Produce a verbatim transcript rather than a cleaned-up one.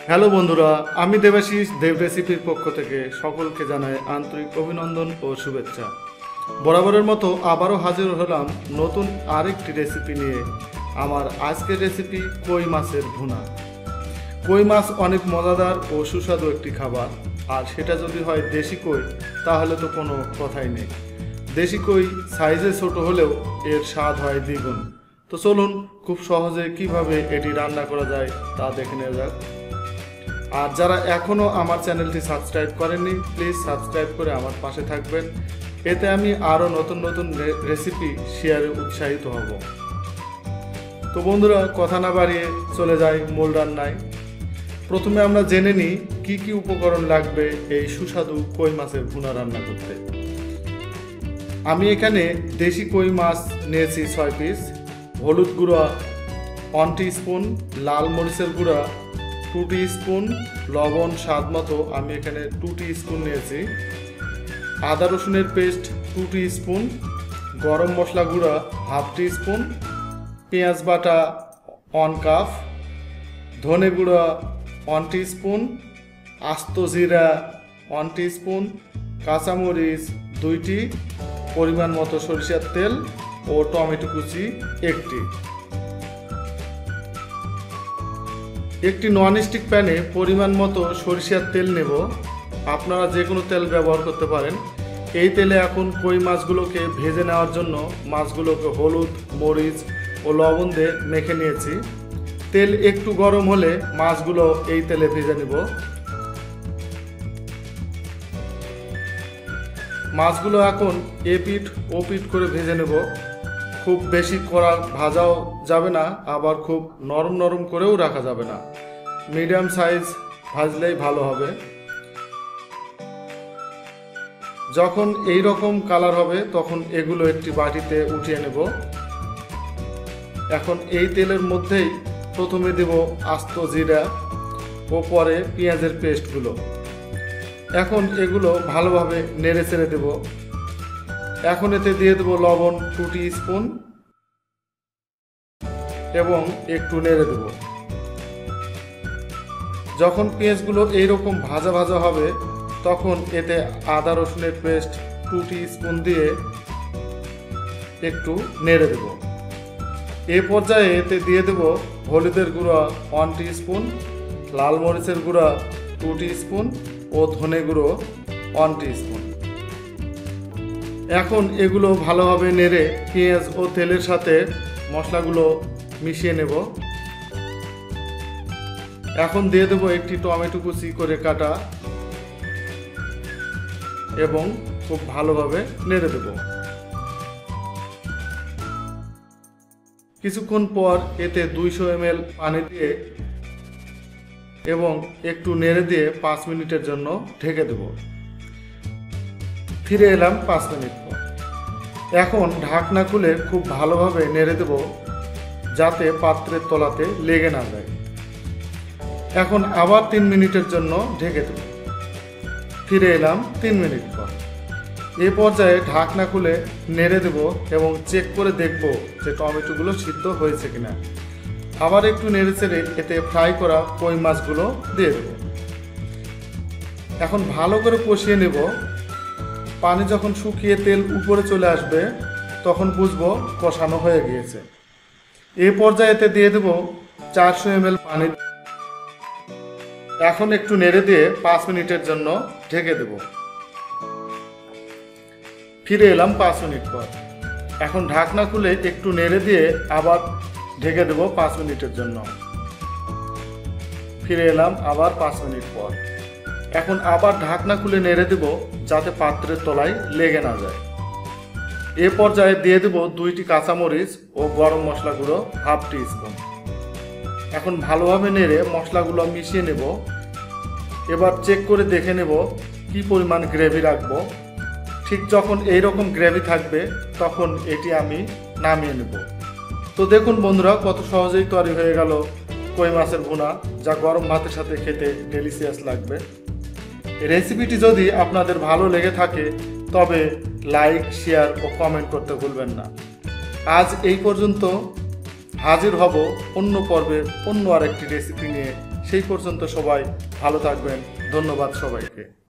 Hello বন্ধুরা, আমি দেবাশিস দেব রেসিপির পক্ষ থেকে সকলকে জানাই আন্তরিক অভিনন্দন ও শুভেচ্ছা। বরাবরের মতো আবারও হাজির হলাম নতুন আরেকটি রেসিপি নিয়ে। আমার আজকের রেসিপি কই মাছের ভুনা। কই মাছ অনেক মজাদার ও সুস্বাদু একটি খাবার, আর সেটা যদি হয় দেশি কই তাহলে তো কোনো কথাই নেই। দেশি কই সাইজে ছোট হলেও এর স্বাদ হয় দ্বিগুণ। তো চলুন খুব সহজে কিভাবে এটি রান্না করা যায় তা দেখে নেওয়া যাক। আর যারা এখনও আমার চ্যানেলটি সাবস্ক্রাইব করেননি, প্লিজ সাবস্ক্রাইব করে আমার পাশে থাকবেন। এতে আমি আরও নতুন নতুন রেসিপি শেয়ারে উৎসাহিত হব। তো বন্ধুরা, কথা না বাড়িয়ে চলে যাই মূল রান্নায়। প্রথমে আমরা জেনে নিই কী কী উপকরণ লাগবে এই সুস্বাদু কই মাছের ভুনা রান্না করতে। আমি এখানে দেশি কই মাছ নিয়েছি ছয় পিস, হলুদ গুঁড়া ওয়ান টিস্পুন, লাল মরিচের গুঁড়া টু টিস্পুন, লবণ স্বাদ মতো আমি এখানে টু টিস্পুন নিয়েছি, আদা রসুনের পেস্ট টু টিস্পুন, গরম মশলা গুঁড়া হাফ টিস্পুন, পেঁয়াজ বাটা ওয়ান কাপ, ধনে গুঁড়া ওয়ান টিস্পুন, আস্ত জিরা ওয়ান টিস্পুন, কাঁচামরিচ দুইটি, পরিমাণ মতো সরিষার তেল ও টমেটো কুচি একটি। একটি ননস্টিক প্যানে পরিমাণ মতো সরিষার তেল নেব। আপনারা যে কোনো তেল ব্যবহার করতে পারেন। এই তেলে এখন কই মাছগুলোকে ভেজে নেওয়ার জন্য মাছগুলোকে হলুদ মরিচ ও লবণ দিয়ে মেখে নিয়েছি। তেল একটু গরম হলে মাছগুলো এই তেলে ভেজে নেব। মাছগুলো এখন এপিঠ ও পিঠ করে ভেজে নেব। খুব বেশি কড়া ভাজাও যাবে না, আবার খুব নরম নরম করেও রাখা যাবে না, মিডিয়াম সাইজ ভাজলেই ভালো হবে। যখন এই রকম কালার হবে তখন এগুলো একটি বাটিতে উঠিয়ে নেব। এখন এই তেলের মধ্যেই প্রথমে দেব আস্ত জিরা ও পরে পেঁয়াজের পেস্টগুলো। এখন এগুলো ভালোভাবে নেড়ে চেড়ে দেব। এখন এতে দিয়ে দেবো লবণ টু টিস্পুন এবং একটু নেড়ে দেব। যখন পেঁয়াজগুলো এইরকম ভাজা ভাজা হবে তখন এতে আদা রসুনের পেস্ট টু টিস্পুন দিয়ে একটু নেড়ে দেব। এ পর্যায়ে এতে দিয়ে দেব হলুদের গুঁড়া ওয়ান টিস্পুন, লাল মরিচের গুঁড়া টু টিস্পুন ও ধনে গুঁড়ো ওয়ান টিস্পুন। এখন এগুলো ভালোভাবে নেড়ে পেঁয়াজ ও তেলের সাথে মশলাগুলো মিশিয়ে নেব। এখন দিয়ে দেবো একটি টমেটো কুচি করে কাটা এবং খুব ভালোভাবে নেড়ে দেব। কিছুক্ষণ পর এতে দুইশো এম এল পানি দিয়ে এবং একটু নেড়ে দিয়ে পাঁচ মিনিটের জন্য ঢেকে দেব। ফিরে এলাম পাঁচ মিনিট পর। এখন ঢাকনা খুলে খুব ভালোভাবে নেড়ে দেব যাতে পাত্রের তলাতে লেগে না যায়। এখন আবার তিন মিনিটের জন্য ঢেকে দেব। ফিরে এলাম তিন মিনিট পর। এ পর্যায়ে ঢাকনা খুলে নেড়ে দেব এবং চেক করে দেখব যে টমেটোগুলো সিদ্ধ হয়েছে কিনা। আবার একটু নেড়ে চেড়ে এতে ফ্রাই করা কই মাছগুলো দিয়ে দেব। এখন ভালো করে কষিয়ে নেব। পানি যখন শুকিয়ে তেল উপরে চলে আসবে তখন বুঝবো কষানো হয়ে গিয়েছে। এই পর্যায়েতে দিয়ে দেব চারশো এম এল পানি। এখন একটু নেড়ে দিয়ে পাঁচ মিনিটের জন্য ঢেকে দেব। ফিরে এলাম পাঁচ মিনিট পর। এখন ঢাকনা খুলে একটু নেড়ে দিয়ে আবার ঢেকে দেব পাঁচ মিনিটের জন্য। ফিরে এলাম আবার পাঁচ মিনিট পর। এখন আবার ঢাকনা খুলে নেড়ে দেব যাতে পাত্রের তলায় লেগে না যায়। এ পর্যায়ে দিয়ে দেব দুইটি কাঁচামরিচ ও গরম মশলা গুঁড়ো হাফ টি স্পুন। এখন ভালোভাবে নেড়ে মশলাগুলো মিশিয়ে নেব। এবার চেক করে দেখে নেব কি পরিমাণ গ্রেভি রাখবো। ঠিক যখন এই রকম গ্রেভি থাকবে তখন এটি আমি নামিয়ে নেব। তো দেখুন বন্ধুরা, কত সহজেই তৈরি হয়ে গেল কই মাছের ভুনা, যা গরম ভাতের সাথে খেতে ডেলিশিয়াস লাগবে। রেসিপিটি যদি আপনাদের ভালো লেগে থাকে তবে লাইক শেয়ার ও কমেন্ট করতে ভুলবেন না। আজ এই পর্যন্ত। হাজির হব অন্য পর্বে অন্য আরেকটি রেসিপি নিয়ে। সেই পর্যন্ত সবাই ভালো থাকবেন। ধন্যবাদ সবাইকে।